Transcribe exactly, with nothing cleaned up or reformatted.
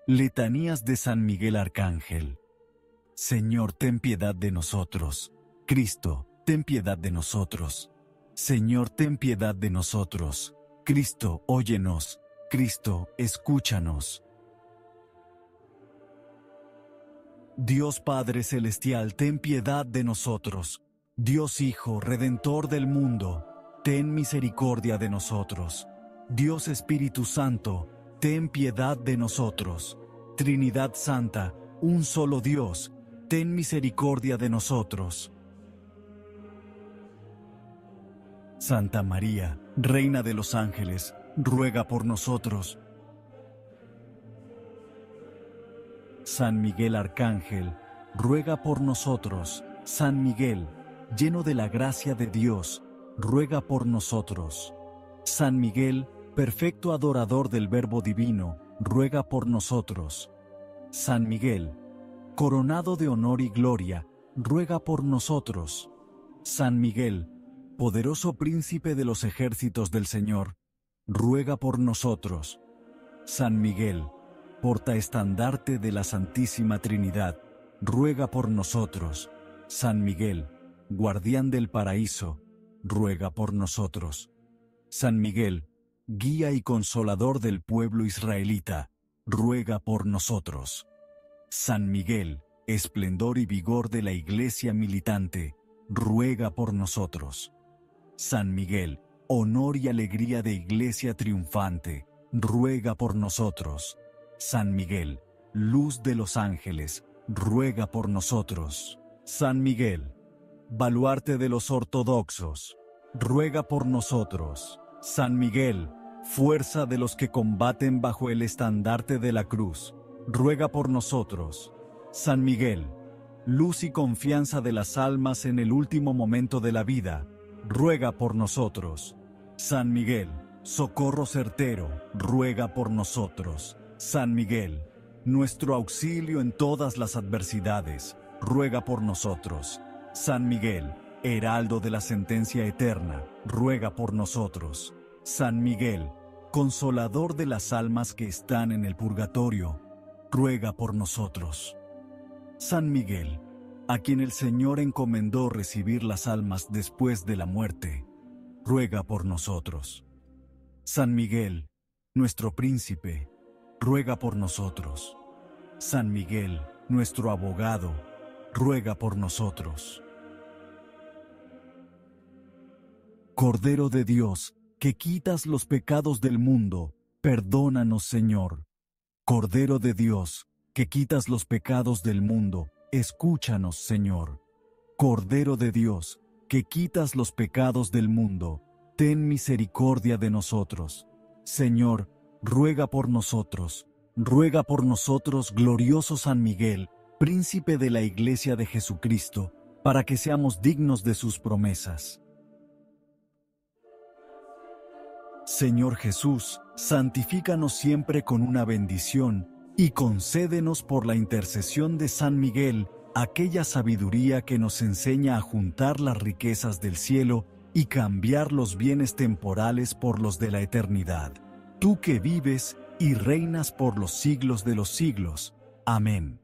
Letanías de San Miguel Arcángel. Señor, ten piedad de nosotros. Cristo, ten piedad de nosotros. Señor, ten piedad de nosotros. Cristo, óyenos. Cristo, escúchanos. Dios Padre Celestial, ten piedad de nosotros. Dios Hijo, Redentor del mundo, ten misericordia de nosotros. Dios Espíritu Santo, ten piedad de nosotros. Trinidad Santa, un solo Dios, ten misericordia de nosotros. Santa María, Reina de los Ángeles, ruega por nosotros. San Miguel Arcángel, ruega por nosotros. San Miguel, lleno de la gracia de Dios, ruega por nosotros. San Miguel, perfecto adorador del Verbo Divino, ruega por nosotros. San Miguel, coronado de honor y gloria, ruega por nosotros. San Miguel, poderoso príncipe de los ejércitos del Señor, ruega por nosotros. San Miguel, portaestandarte de la Santísima Trinidad, ruega por nosotros. San Miguel, guardián del paraíso, ruega por nosotros. San Miguel, guía y consolador del pueblo israelita, ruega por nosotros. San Miguel, esplendor y vigor de la Iglesia militante, ruega por nosotros. San Miguel, honor y alegría de Iglesia triunfante, ruega por nosotros. San Miguel, luz de los ángeles, ruega por nosotros. San Miguel, baluarte de los ortodoxos, ruega por nosotros. San Miguel, fuerza de los que combaten bajo el estandarte de la cruz, ruega por nosotros. San Miguel, luz y confianza de las almas en el último momento de la vida, ruega por nosotros. San Miguel, socorro certero, ruega por nosotros. San Miguel, nuestro auxilio en todas las adversidades, ruega por nosotros. San Miguel, heraldo de la sentencia eterna, ruega por nosotros. San Miguel, consolador de las almas que están en el purgatorio, ruega por nosotros. San Miguel, a quien el Señor encomendó recibir las almas después de la muerte, ruega por nosotros. San Miguel, nuestro príncipe, ruega por nosotros. San Miguel, nuestro abogado, ruega por nosotros. Cordero de Dios, que quitas los pecados del mundo, perdónanos, Señor. Cordero de Dios, que quitas los pecados del mundo, escúchanos, Señor. Cordero de Dios, que quitas los pecados del mundo, ten misericordia de nosotros. Señor, ruega por nosotros. Ruega por nosotros, glorioso San Miguel, príncipe de la Iglesia de Jesucristo, para que seamos dignos de sus promesas. Señor Jesús, santifícanos siempre con una bendición, y concédenos por la intercesión de San Miguel, aquella sabiduría que nos enseña a juntar las riquezas del cielo y cambiar los bienes temporales por los de la eternidad. Tú que vives y reinas por los siglos de los siglos. Amén.